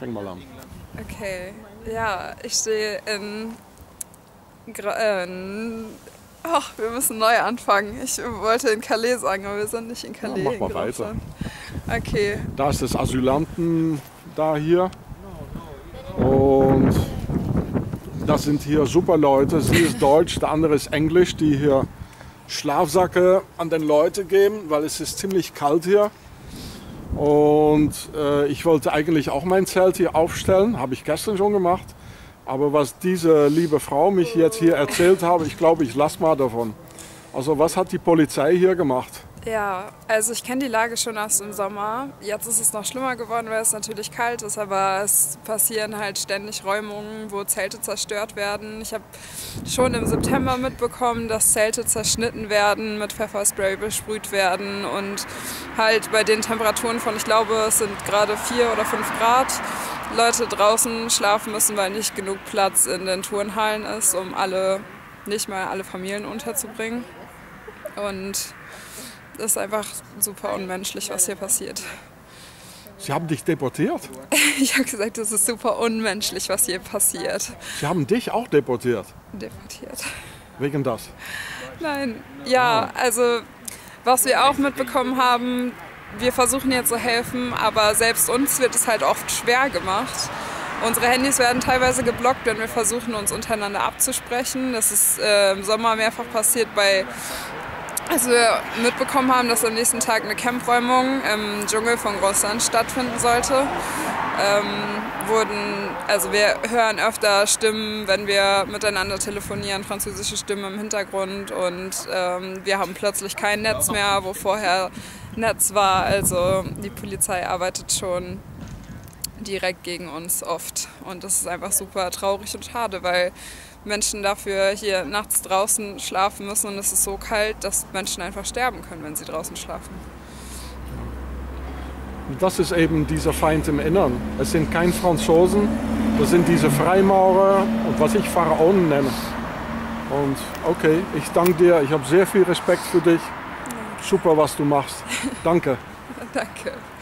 Fang mal an. Okay, ja, ich stehe Ach, wir müssen neu anfangen. Ich wollte in Calais sagen, aber wir sind nicht in Calais. Ja, mach mal weiter. Okay. Da ist das Asylanten da hier. Und das sind hier super Leute. Sie ist Deutsch, der andere ist Englisch, die hier Schlafsacke an den Leute geben, weil es ist ziemlich kalt hier. Und ich wollte eigentlich auch mein Zelt hier aufstellen, habe ich gestern schon gemacht. Aber was diese liebe Frau mich jetzt hier erzählt hat, ich glaube, ich lasse mal davon. Also was hat die Polizei hier gemacht? Ja, also ich kenne die Lage schon aus dem Sommer. Jetzt ist es noch schlimmer geworden, weil es natürlich kalt ist, aber es passieren halt ständig Räumungen, wo Zelte zerstört werden. Ich habe schon im September mitbekommen, dass Zelte zerschnitten werden, mit Pfefferspray besprüht werden und halt bei den Temperaturen von, ich glaube, es sind gerade 4 oder 5 Grad, Leute draußen schlafen müssen, weil nicht genug Platz in den Turnhallen ist, um nicht mal alle Familien unterzubringen. Und das ist einfach super unmenschlich, was hier passiert. Sie haben dich deportiert? Ich habe gesagt, das ist super unmenschlich, was hier passiert. Sie haben dich auch deportiert? Deportiert. Wegen das? Nein, ja, also was wir auch mitbekommen haben, wir versuchen hier zu helfen, aber selbst uns wird es halt oft schwer gemacht. Unsere Handys werden teilweise geblockt, wenn wir versuchen, uns untereinander abzusprechen. Das ist im Sommer mehrfach passiert, als wir mitbekommen haben, dass am nächsten Tag eine Campräumung im Dschungel von Grossand stattfinden sollte. Wir hören öfter Stimmen, wenn wir miteinander telefonieren, französische Stimmen im Hintergrund, und wir haben plötzlich kein Netz mehr, wo vorher Netz war. Also die Polizei arbeitet schon direkt gegen uns oft, und das ist einfach super traurig und schade, weil Menschen dafür hier nachts draußen schlafen müssen und es ist so kalt, dass Menschen einfach sterben können, wenn sie draußen schlafen. Das ist eben dieser Feind im Innern. Es sind keine Franzosen, das sind diese Freimaurer und was ich Pharaonen nenne. Und okay, ich danke dir, ich habe sehr viel Respekt für dich. Super, was du machst. Danke. Danke.